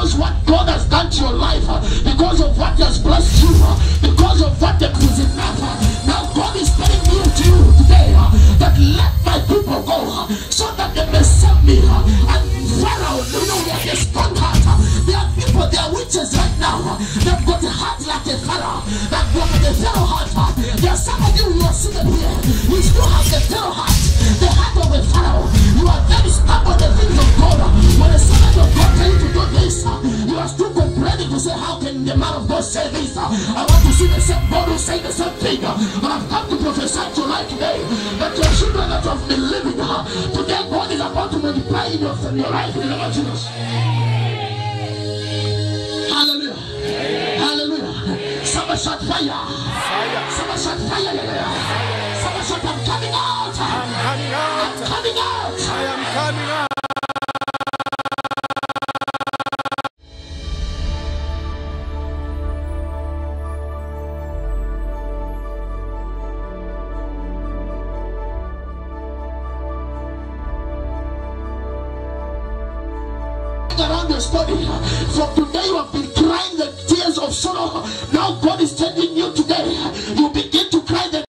because what God has done to your life, because of what He has blessed you, because of what that was enough. Now God is telling me to you today that let my people go so that they may serve me. And Pharaoh, you know, they are the strong heart. There are people, they are witches right now. They've got a heart like a Pharaoh. They've got the Pharaoh heart. There are some of you who are sitting here. You still have the Pharaoh heart, the heart of a Pharaoh. You are very stubborn the things of God. When a servant of God tell you to do this, you are still complaining to say, how can the man of God say this? I want to see the same God who say the same thing. But I've come to prophesy to life today that your children that have been living, today God is about to multiply in your life in the name of Jesus. Hallelujah. Hallelujah. Somebody shout fire. Somebody shout fire. Somebody shout, I'm coming out. I'm coming out. I'm coming out. I am coming out. Around your story. From today you have been crying the tears of sorrow. Now God is telling you today, you begin to cry the